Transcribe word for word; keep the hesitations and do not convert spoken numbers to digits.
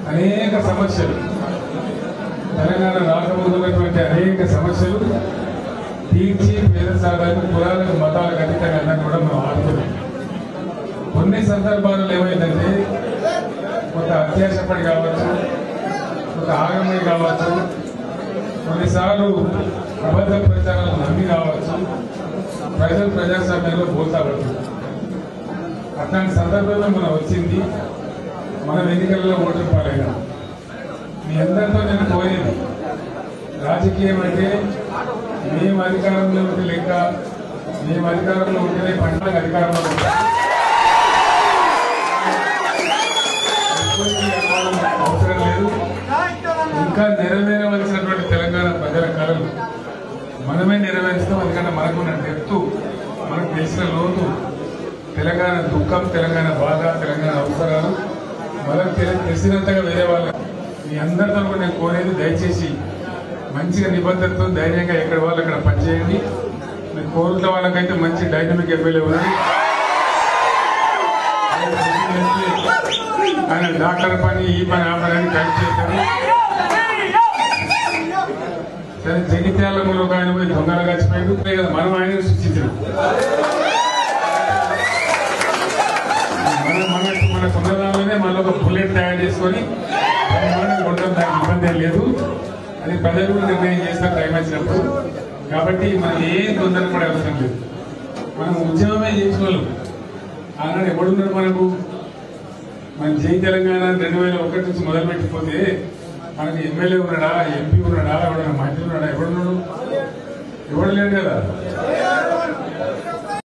అనేక సమస్యలు తెలంగాణ రాకముందు ఉన్నటువంటి అనేక సమస్యలు తీర్చి పేద సాధారణ కులాలకు మతాలకు అతీతంగా కూడా మనం ఆడుతున్నాం. కొన్ని సందర్భాల్లో ఏమైందంటే కొంత అత్యాశపడి కావచ్చు, కొంత ఆగమని కావచ్చు, కొన్నిసార్లు అబద్ధ ప్రచారాలు నమ్మి కావచ్చు, ప్రజలు ప్రజాస్వామ్యంలో పోతాబడుతుంది. అట్లాంటి సందర్భంలో మనం వచ్చింది మనం ఎన్నికలలో ఓటు పాలైనా. మీ అందరితో నేను కోరేది రాజకీయం అంటే మేము అధికారంలో ఉంటే లెక్క, మేము అధికారంలో ఉంటేనే పంటలకు అధికారంలో ఉంటాం. అవసరం లేదు. ఇంకా నెరవేరవలసినటువంటి తెలంగాణ ప్రజల కళలు మనమే నెరవేరుస్తాం. ఎందుకంటే మనకున్న డెప్తు, మనకు తెలిసిన లోతు, తెలంగాణ దుఃఖం, తెలంగాణ బాధ, తెలంగాణ అవసరాలు మనకు తెలిసినంతగా వేరే వాళ్ళ మీ అందరితో కూడా నేను కోరేది దయచేసి మంచిగా నిబద్ధతతో ధైర్యంగా ఎక్కడ వాళ్ళు అక్కడ పనిచేయండి. మీరు కోరుతున్న వాళ్ళకైతే మంచి డైనమిక్ ఎమ్మెల్యే ఉన్నది. ఆయన డాక్టర్ పని, ఈ పని, ఆ పని అని కలిసి చేస్తారు. సరే జగిత్యాలలో ఒక ఆయన పోయి దొంగలు గచ్చిపోయాడు కదా, మనం ఆయన సృష్టించారు. మన మన మన సొంతదానిలోనే మళ్ళీ ఒక బుల్లెట్ తయారు చేసుకొని ఉండడం దానికి ఇబ్బంది ఏం లేదు. అది ప్రజలు కూడా నిర్ణయం చేస్తారు టైం వచ్చినప్పుడు. కాబట్టి మనం ఏం తొందర కూడా అవసరం లేదు. మనం ఉద్యమమే చేసిన వాళ్ళు. ఆనాడు ఎవడున్నాడు మనకు? మన జై తెలంగాణ రెండు వేల ఒకటి నుంచి మొదలు పెట్టిపోతే మనకి ఎమ్మెల్యే ఉన్నాడా, ఎంపీ ఉన్నాడా, ఎవడన్నా మంత్రి ఉన్నాడా? ఎవడున్నాడు? ఎవడు లేడు కదా.